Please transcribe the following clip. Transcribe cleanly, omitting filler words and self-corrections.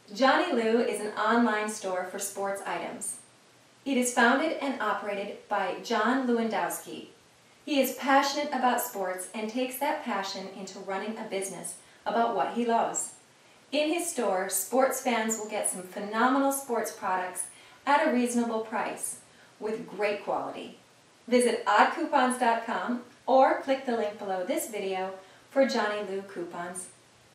Johnny Lou is an online store for sports items. It is founded and operated by John Lewandowski. He is passionate about sports and takes that passion into running a business about what he loves. In his store, sports fans will get some phenomenal sports products at a reasonable price with great quality. Visit oddcoupons.com or click the link below this video for Johnny Lou coupons.